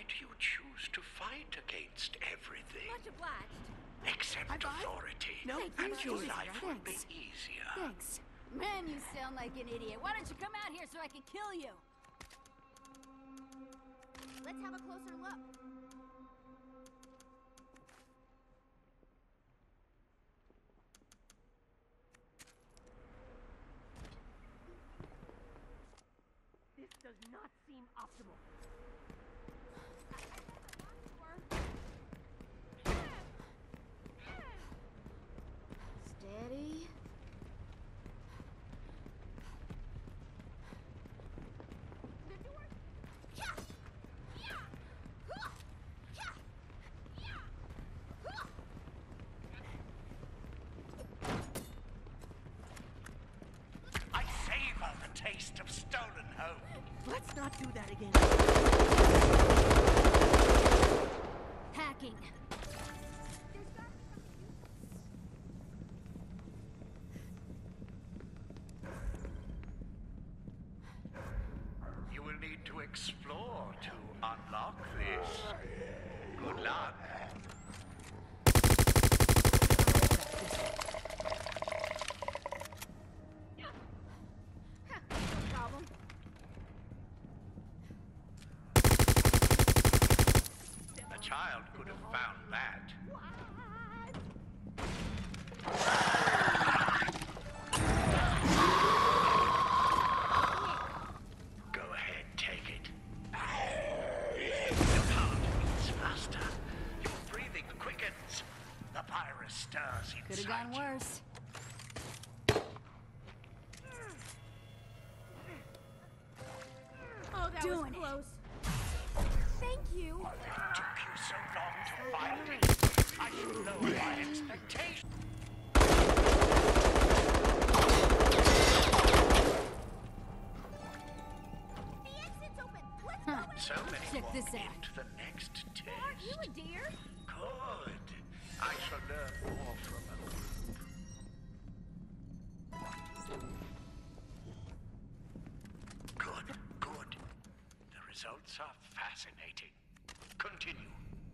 Why do you choose to fight against everything? Much obliged. Accept authority, No, and thank your you. life will be Thanks. easier. Thanks. Man, you sound like an idiot. Why don't you come out here so I can kill you? Let's have a closer look. This does not seem optimal. Steady. I savor the taste of stolen home. Let's not do that again. Hacking. You will need to explore to unlock this. Good luck. No problem. A child could have found that. Go ahead, take it. Your heart beats faster. Your breathing quickens. The virus stirs Could have inside gone you. worse. Oh, that Doing was it. close. Thank you. It took you so long to find it. I should lower my expectations. The exit's open. Let's go. So many Check walk this out. into the next test. Aren't you a deer? Good. I shall learn more from a group. Good, good. The results are fascinating. Continue.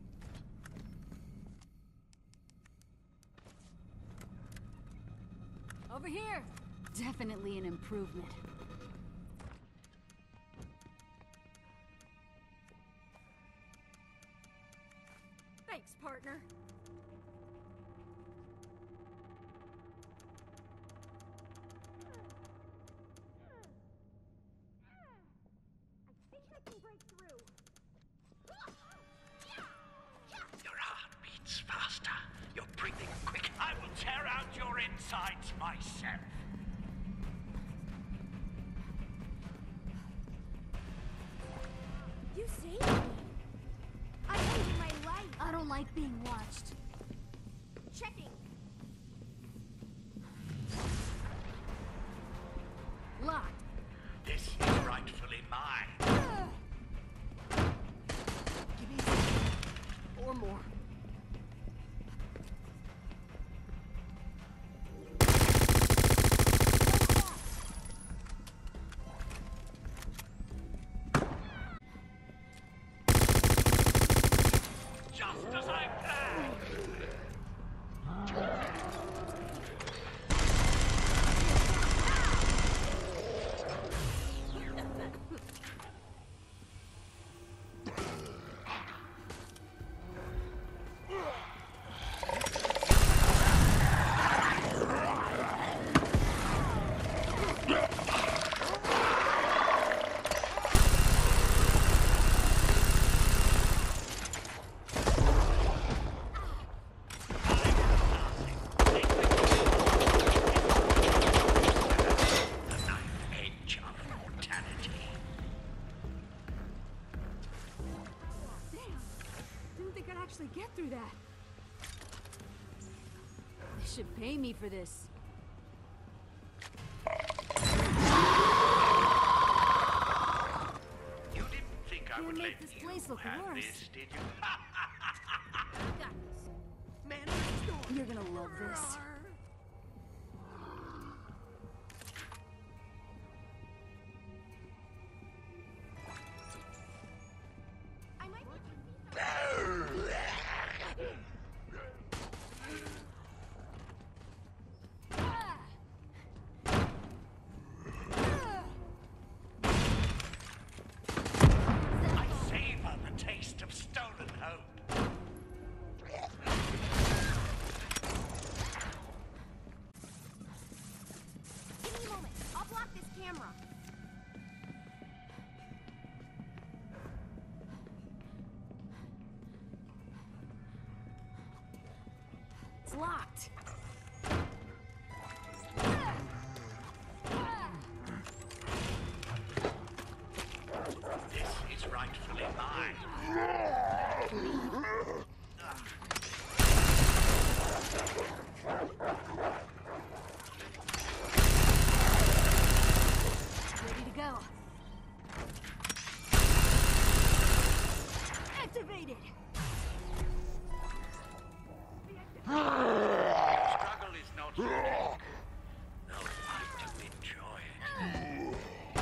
Over here. Definitely an improvement. Thanks, partner. I think I can break through. Your heart beats faster. You're breathing quick. I will tear out your insides myself. You saved me. I saved my life. I don't like being watched. Checking. Locked. This is rightfully mine. Give me a second. Or more. Just as I planned. The knife edge of mortality. Damn. Didn't think I'd actually get through that. They should pay me for this. You didn't think I Gonna would make let this you place look have worse. this, did you? Got this. Man of the storm. You're gonna love this. I might be camera. It's locked. This is rightfully mine. Ready to go. Activated. Struggle is not unique. No right to enjoy it.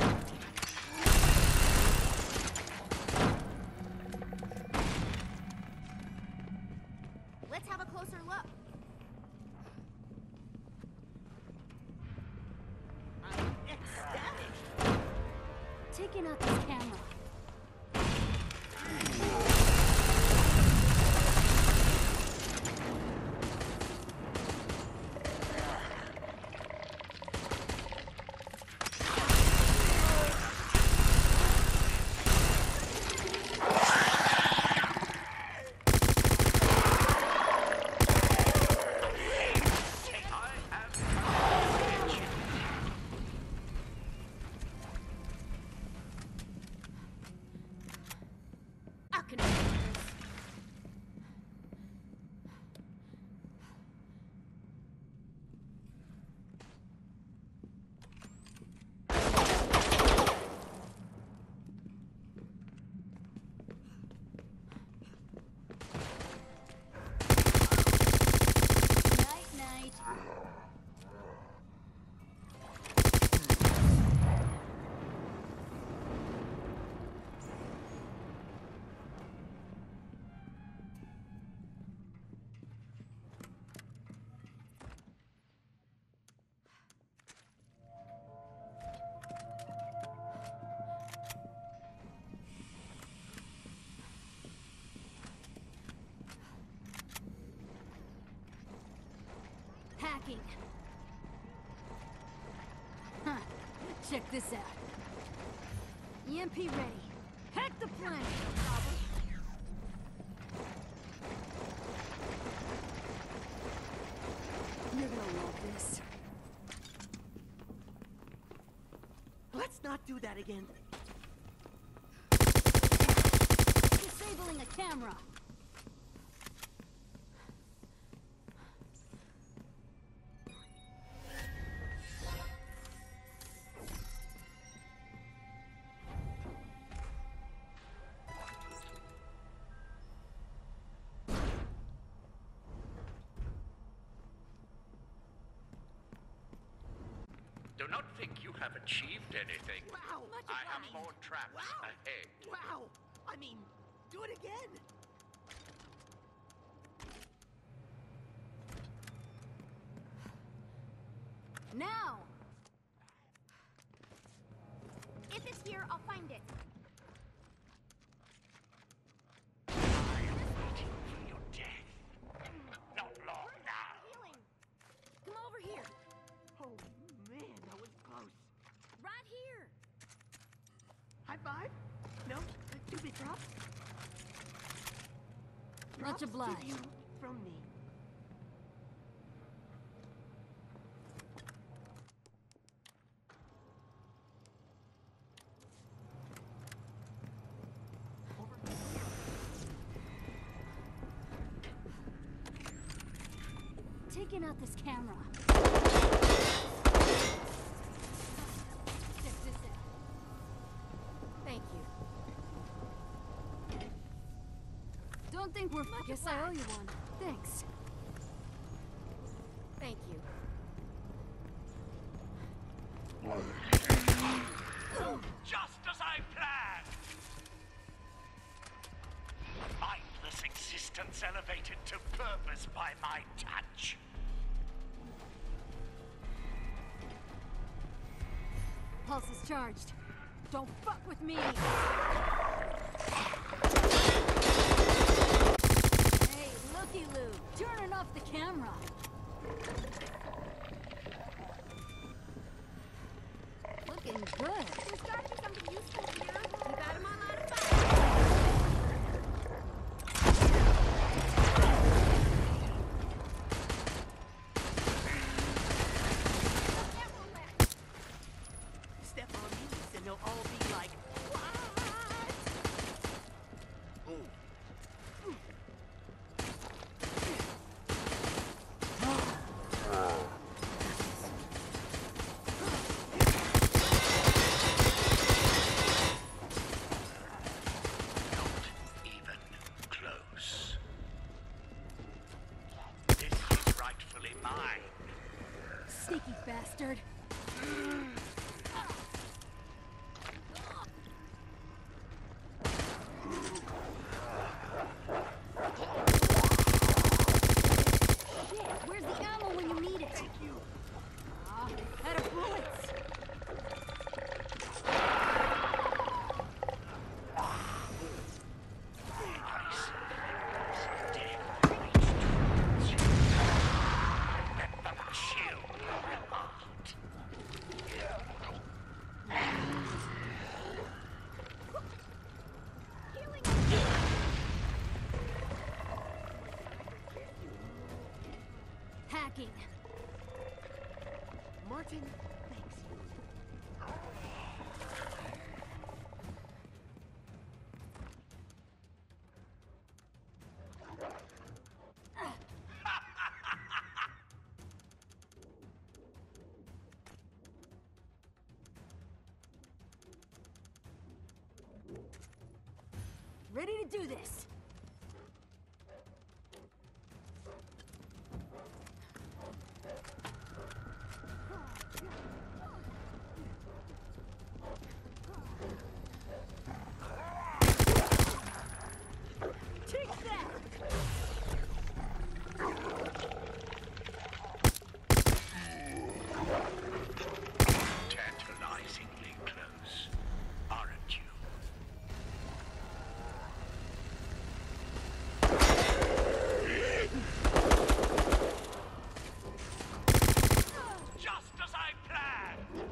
Let's have a closer look. I'm ecstatic. Taking out this camera. I can handle this. Night, night. Hacking. Huh. Check this out. EMP ready. Hack the planet. No problem. You're gonna love this. Let's not do that again. Disabling a camera. Do not think you have achieved anything. Wow! I have more traps Wow. ahead. Wow! I mean, do it again! Now! If it's here, I'll find it. I am waiting for your death. Not long now. Healing. Come over here. Oh, man, that was close. Right here. High five? No? Two big drops? Much Drops to obliged. you from me. Over here. Taking out this camera. Check this out. Thank you. Don't think we're... Guess I owe you one. Thanks. Thank you. Just as I planned! A mindless existence elevated to purpose by my touch. Pulse is charged. Don't fuck with me! Hey, looky-loo! Turning off the camera! Looking Good. There's gotta be something useful here. Keep out of my line of sight. Step on these and they'll all be like, what? Even close. This is rightfully mine. Sneaky bastard. Shit, where's the ammo when you need it? Thank you. Ah, out of bullets. Hacking. Martin, thanks. Ready to do this. Take that! Tantalizingly close, aren't you? Just as I planned!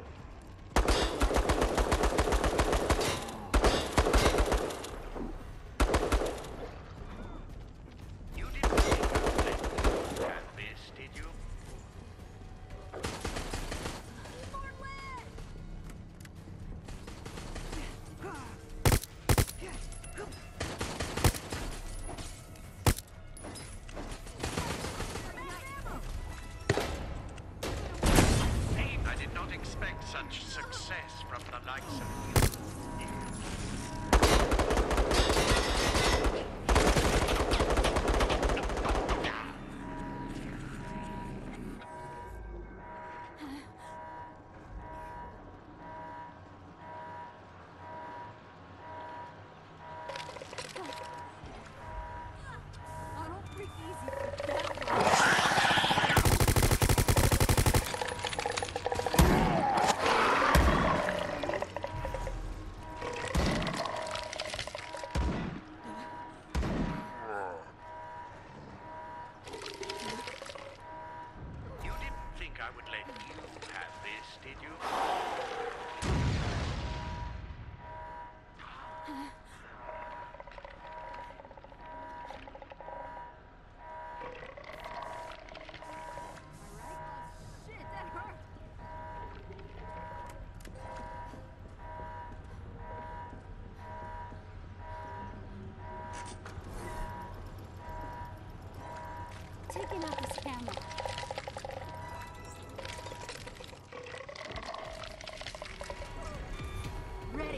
You didn't think I'd let you have this, did you? More lead! I did not expect such success from the likes of you. I don't breathe easy for that one. You didn't think I would let you have this, did you? Shit, that hurt. Taking out this camera. Ready.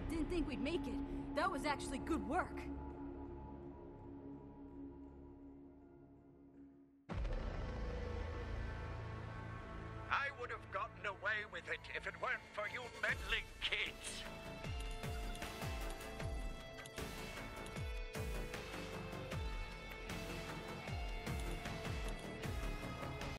Didn't think we'd make it. That was actually good work. I would have gotten away with it if it weren't for you meddling kids.